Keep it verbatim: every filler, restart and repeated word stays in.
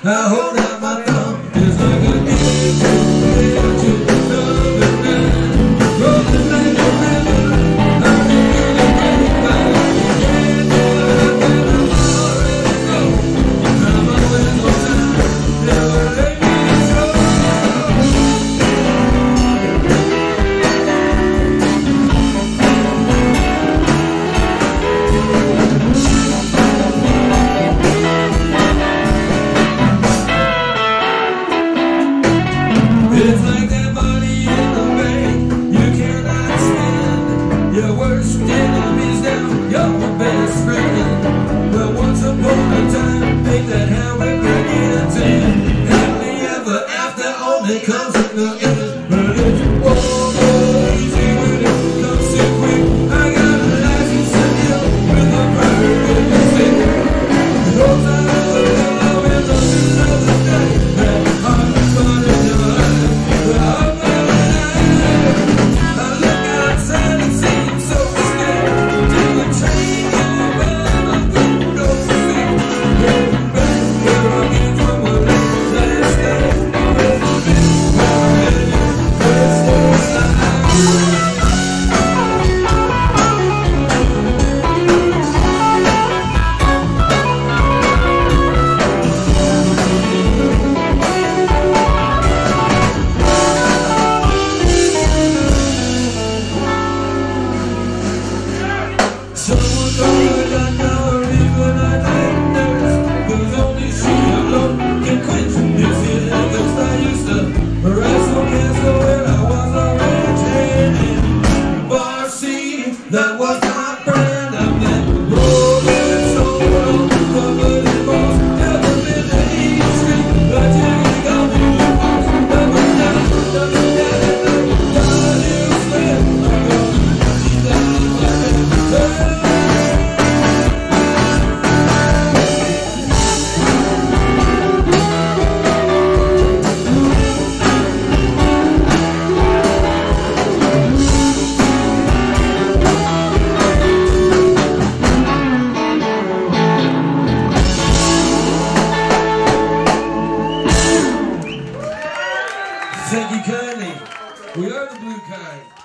I hold out my thumb. It's like a gift to the love and man. Rolling like a river, I feel the rain by the end of the night. I'm already know I'm always on time. Never let me it's like that money in the bank, you cannot stand. Your worst enemy's down, you're the best friend. Well, once upon a time, ain't that how it begins? And happily ever after only comes in the end. But if you won't go easy with it, come so quick. I got a license to deal with a perfect stick. It goes out of the love in the middle of the night. That heart is running in my life. Someone told I know even a night nurse, 'cause only she alone can quench this here thirst. I used to wrestle cancer when I was a rich in Bar C. That was my brand. I'm that rolling stone, covered in balls. Never been to East Street, but you can go to the box. Never down, never down, never down. You spend, I'm gonna see that my bed. Thank you kindly. We are the blue kind.